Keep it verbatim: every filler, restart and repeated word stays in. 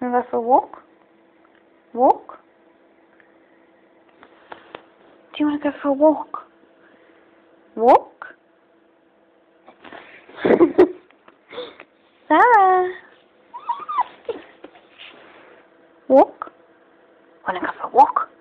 Wanna go for a walk? Walk? Do you want to go for a walk? Walk? Zara? Walk? Wanna go for a walk?